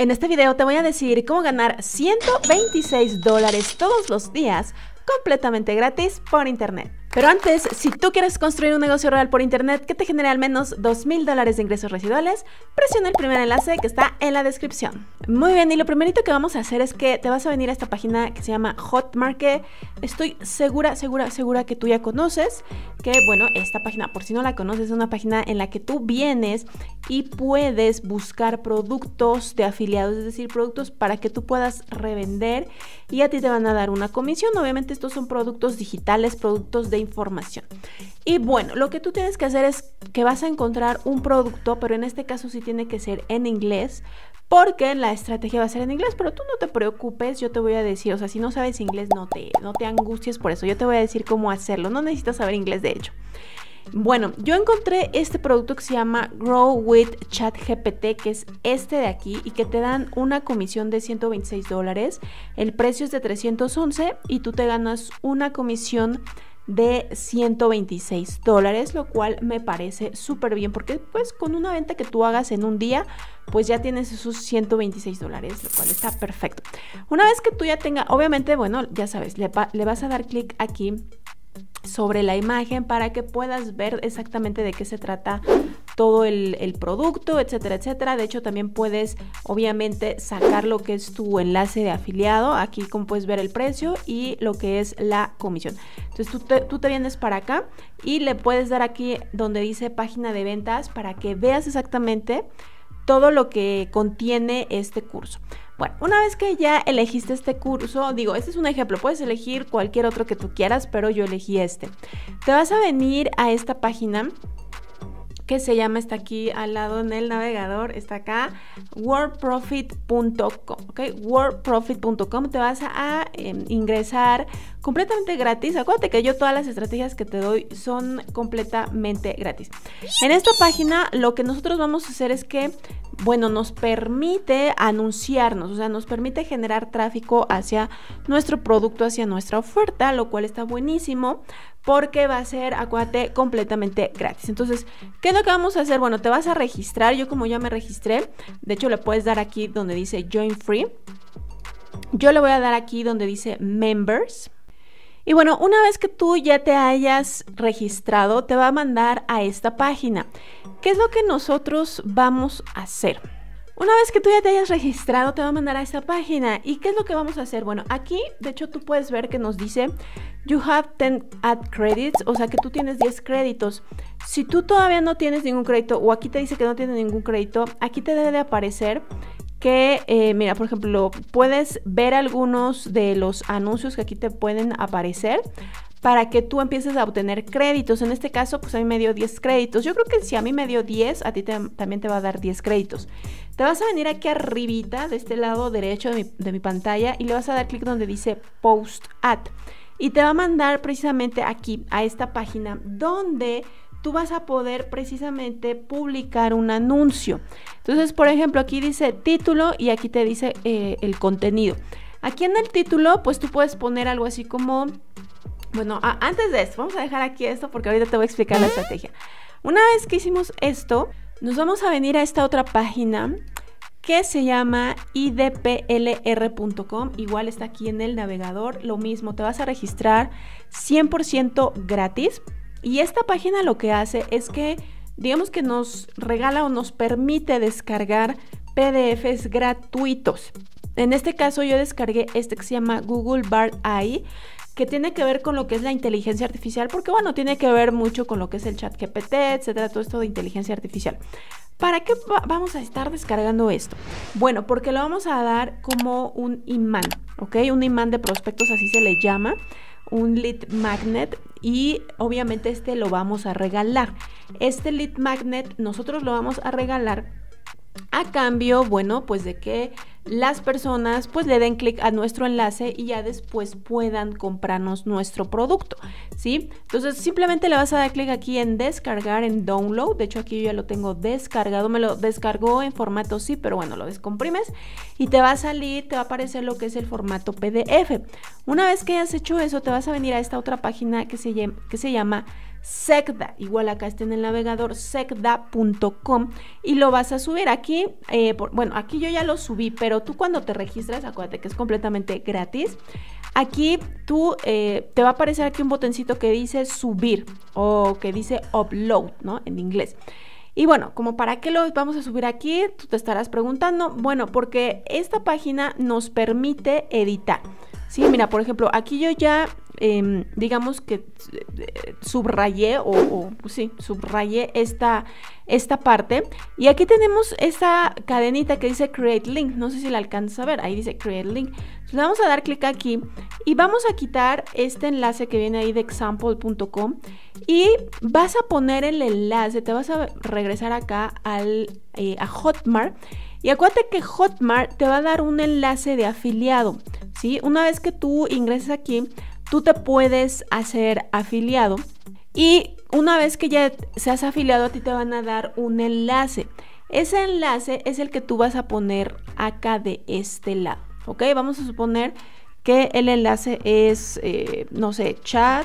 En este video te voy a decir cómo ganar $126 todos los días completamente gratis por internet. Pero antes, si tú quieres construir un negocio real por internet que te genere al menos $2,000 de ingresos residuales, presiona el primer enlace que está en la descripción. Muy bien, y lo primerito que vamos a hacer es que te vas a venir a esta página que se llama Hotmart, que estoy segura que tú ya conoces. Que bueno, esta página, por si no la conoces, es una página en la que tú vienes y puedes buscar productos de afiliados, es decir, productos para que tú puedas revender y a ti te van a dar una comisión. Obviamente estos son productos digitales, productos de información. Y bueno, lo que tú tienes que hacer es que vas a encontrar un producto, pero en este caso sí tiene que ser en inglés, porque la estrategia va a ser en inglés. Pero tú no te preocupes, yo te voy a decir, o sea, si no sabes inglés, no te angusties por eso. Yo te voy a decir cómo hacerlo, no necesitas saber inglés de hecho. Bueno, yo encontré este producto que se llama Grow with ChatGPT, que es este de aquí, y que te dan una comisión de $126. El precio es de $311 y tú te ganas una comisión de $126, lo cual me parece súper bien, porque pues con una venta que tú hagas en un día, pues ya tienes esos $126, lo cual está perfecto. Una vez que tú ya tengas, obviamente, bueno, ya sabes, le vas a dar clic aquí sobre la imagen para que puedas ver exactamente de qué se trata todo el producto, etcétera, etcétera. De hecho, también puedes obviamente sacar lo que es tu enlace de afiliado. Aquí como puedes ver el precio y lo que es la comisión. Entonces tú te vienes para acá y le puedes dar aquí donde dice página de ventas para que veas exactamente todo lo que contiene este curso. Bueno, una vez que ya elegiste este curso, digo, este es un ejemplo, puedes elegir cualquier otro que tú quieras, pero yo elegí este. Te vas a venir a esta página que se llama, está aquí al lado en el navegador, está acá, wordprofit.com, ¿ok? Wordprofit.com, te vas a ingresar completamente gratis. Acuérdate que yo todas las estrategias que te doy son completamente gratis. En esta página lo que nosotros vamos a hacer es que, bueno, nos permite anunciarnos, o sea, nos permite generar tráfico hacia nuestro producto, hacia nuestra oferta, lo cual está buenísimo porque va a ser, acuérdate, completamente gratis. Entonces, ¿qué es lo que vamos a hacer? Bueno, te vas a registrar. Yo como ya me registré, de hecho le puedes dar aquí donde dice Join Free. Yo le voy a dar aquí donde dice Members. Y bueno, una vez que tú ya te hayas registrado, te va a mandar a esta página. ¿Qué es lo que nosotros vamos a hacer? Una vez que tú ya te hayas registrado, te va a mandar a esta página. ¿Y qué es lo que vamos a hacer? Bueno, aquí, de hecho, tú puedes ver que nos dice You have 10 ad credits, o sea que tú tienes 10 créditos. Si tú todavía no tienes ningún crédito, o aquí te dice que no tienes ningún crédito, aquí te debe de aparecer que, mira, por ejemplo, puedes ver algunos de los anuncios que aquí te pueden aparecer para que tú empieces a obtener créditos. En este caso, pues a mí me dio 10 créditos. Yo creo que si a mí me dio 10, a ti también te va a dar 10 créditos. Te vas a venir aquí arribita, de este lado derecho de mi pantalla, y le vas a dar clic donde dice Post Ad. Y te va a mandar precisamente aquí, a esta página, donde tú vas a poder precisamente publicar un anuncio. Entonces, por ejemplo, aquí dice título y aquí te dice el contenido. Aquí en el título, pues tú puedes poner algo así como... Bueno, antes de esto, vamos a dejar aquí esto porque ahorita te voy a explicar la estrategia. Una vez que hicimos esto, nos vamos a venir a esta otra página que se llama idplr.com. Igual está aquí en el navegador. Lo mismo, te vas a registrar 100% gratis. Y esta página lo que hace es que, digamos que nos regala o nos permite descargar PDFs gratuitos. En este caso yo descargué este que se llama Google Bard AI, que tiene que ver con lo que es la inteligencia artificial, porque bueno, tiene que ver mucho con lo que es el ChatGPT, etcétera, todo esto de inteligencia artificial. ¿Para qué vamos a estar descargando esto? Bueno, porque lo vamos a dar como un imán, ¿ok? Un imán de prospectos, así se le llama, un lead magnet, y obviamente este lo vamos a regalar. Este lead magnet nosotros lo vamos a regalar a cambio, bueno, pues de que las personas pues le den clic a nuestro enlace y ya después puedan comprarnos nuestro producto, ¿sí? Entonces simplemente le vas a dar clic aquí en descargar, en download. De hecho aquí yo ya lo tengo descargado, me lo descargó en formato zip, pero bueno, lo descomprimes y te va a salir, te va a aparecer lo que es el formato PDF. Una vez que hayas hecho eso, te vas a venir a esta otra página que se llama Secda, igual acá está en el navegador secda.com y lo vas a subir aquí. Bueno, aquí yo ya lo subí, pero tú cuando te registras, acuérdate que es completamente gratis. Aquí tú te va a aparecer aquí un botoncito que dice subir o que dice upload, ¿no? En inglés. Y bueno, como para qué lo vamos a subir aquí, tú te estarás preguntando. Bueno, porque esta página nos permite editar. Sí, mira, por ejemplo, aquí yo ya, digamos que subrayé subrayé esta parte. Y aquí tenemos esta cadenita que dice Create Link. No sé si la alcanzas a ver, ahí dice Create Link. Entonces, le vamos a dar clic aquí y vamos a quitar este enlace que viene ahí de example.com y vas a poner el enlace, te vas a regresar acá a Hotmart. Y acuérdate que Hotmart te va a dar un enlace de afiliado, ¿sí? Una vez que tú ingreses aquí, tú te puedes hacer afiliado. Y una vez que ya seas afiliado, a ti te van a dar un enlace. Ese enlace es el que tú vas a poner acá de este lado, ¿ok? Vamos a suponer que el enlace es, no sé,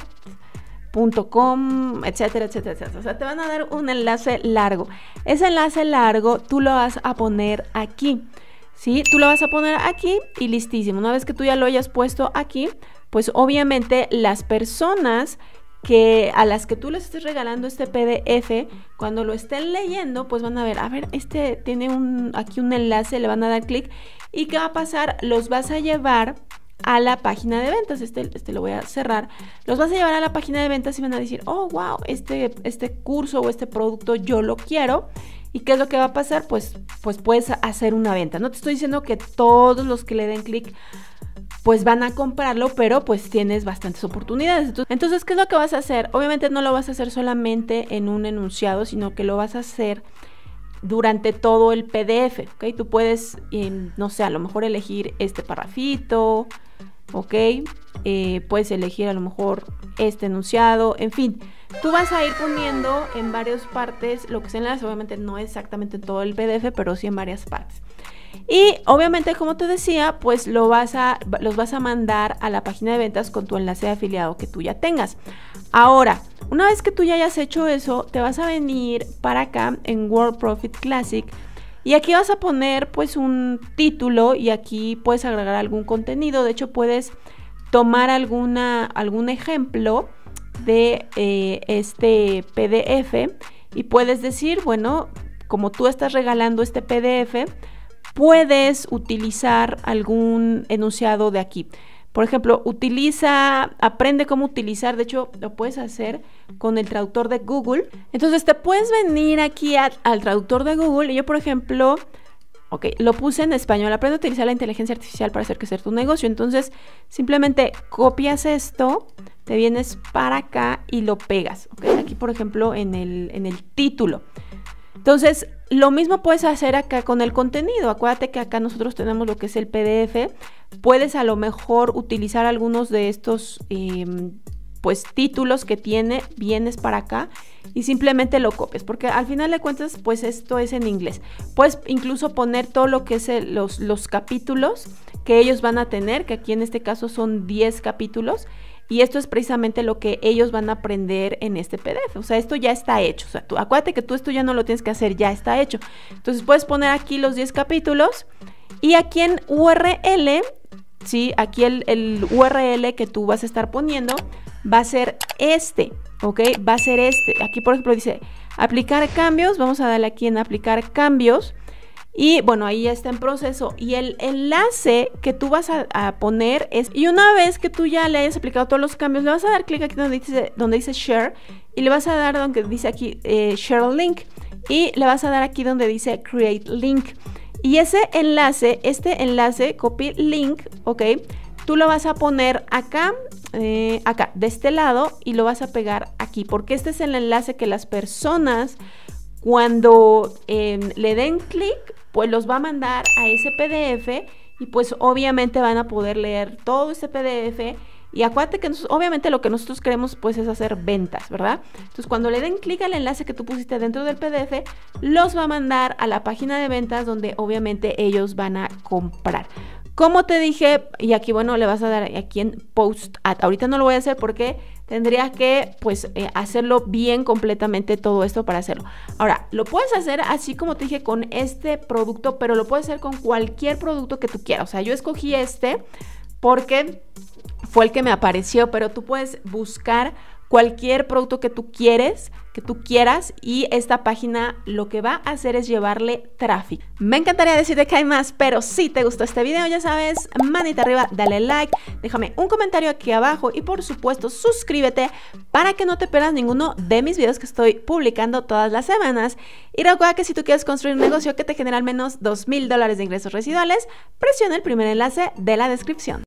chat.com, etcétera, etcétera, etcétera. O sea, te van a dar un enlace largo. Ese enlace largo tú lo vas a poner aquí, ¿sí? Tú lo vas a poner aquí y listísimo. Una vez que tú ya lo hayas puesto aquí, pues obviamente las personas a las que tú les estés regalando este PDF, cuando lo estén leyendo, pues van a ver, este tiene aquí un enlace, le van a dar clic y ¿qué va a pasar? Los vas a llevar a la página de ventas. Este lo voy a cerrar. Los vas a llevar a la página de ventas y van a decir, oh, wow, este curso o este producto yo lo quiero. ¿Y qué es lo que va a pasar? Pues puedes hacer una venta. No te estoy diciendo que todos los que le den clic pues van a comprarlo, pero pues tienes bastantes oportunidades. Entonces, ¿qué es lo que vas a hacer? Obviamente no lo vas a hacer solamente en un enunciado, sino que lo vas a hacer durante todo el PDF, ¿ok? Tú puedes, no sé, a lo mejor elegir este parrafito, ¿ok? Puedes elegir a lo mejor este enunciado, en fin. Tú vas a ir poniendo en varias partes lo que se enlace, obviamente no exactamente todo el PDF, pero sí en varias partes. Y obviamente, como te decía, pues los vas a mandar a la página de ventas con tu enlace de afiliado que tú ya tengas. Ahora, una vez que tú ya hayas hecho eso, te vas a venir para acá en World Profit Classic y aquí vas a poner pues un título y aquí puedes agregar algún contenido. De hecho, puedes tomar algún ejemplo de este PDF y puedes decir, bueno, como tú estás regalando este PDF, puedes utilizar algún enunciado de aquí. Por ejemplo, aprende cómo utilizar, de hecho lo puedes hacer con el traductor de Google. Entonces te puedes venir aquí al traductor de Google y yo, por ejemplo, lo puse en español, aprende a utilizar la inteligencia artificial para hacer crecer tu negocio. Entonces simplemente copias esto, te vienes para acá y lo pegas, aquí por ejemplo en el título. Entonces, lo mismo puedes hacer acá con el contenido. Acuérdate que acá nosotros tenemos lo que es el PDF. Puedes a lo mejor utilizar algunos de estos pues títulos que tiene, vienes para acá y simplemente lo copias, porque al final de cuentas pues esto es en inglés. Puedes incluso poner todo lo que es los capítulos que ellos van a tener, que aquí en este caso son 10 capítulos. Y esto es precisamente lo que ellos van a aprender en este PDF. O sea, esto ya está hecho. O sea, acuérdate que tú esto ya no lo tienes que hacer, ya está hecho. Entonces puedes poner aquí los 10 capítulos y aquí en URL, ¿sí? Aquí el URL que tú vas a estar poniendo va a ser este, ¿ok? Va a ser este. Aquí, por ejemplo, dice aplicar cambios. Vamos a darle aquí en aplicar cambios. Y bueno, ahí ya está en proceso. Y el enlace que tú vas a poner es... Y una vez que tú ya le hayas aplicado todos los cambios, le vas a dar clic aquí donde dice Share. Y le vas a dar donde dice aquí Share Link. Y le vas a dar aquí donde dice Create Link. Y ese enlace, Copy Link, ¿ok? Tú lo vas a poner acá, acá, de este lado. Y lo vas a pegar aquí. Porque este es el enlace que las personas, cuando le den clic, pues los va a mandar a ese PDF y pues obviamente van a poder leer todo este PDF. Y acuérdate que obviamente lo que nosotros queremos pues es hacer ventas, ¿verdad? Entonces cuando le den clic al enlace que tú pusiste dentro del PDF, los va a mandar a la página de ventas donde obviamente ellos van a comprar. Como te dije, y aquí bueno, le vas a dar aquí en Post Ad. Ahorita no lo voy a hacer porque tendría que pues hacerlo bien completamente todo esto para hacerlo. Ahora, lo puedes hacer así como te dije con este producto, pero lo puedes hacer con cualquier producto que tú quieras. O sea, yo escogí este porque fue el que me apareció, pero tú puedes buscar cualquier producto que tú quieras, y esta página lo que va a hacer es llevarle tráfico. Me encantaría decirte que hay más, pero si te gustó este video, ya sabes, manita arriba, dale like, déjame un comentario aquí abajo y por supuesto suscríbete para que no te pierdas ninguno de mis videos que estoy publicando todas las semanas. Y recuerda que si tú quieres construir un negocio que te genere al menos $2,000 de ingresos residuales, presiona el primer enlace de la descripción.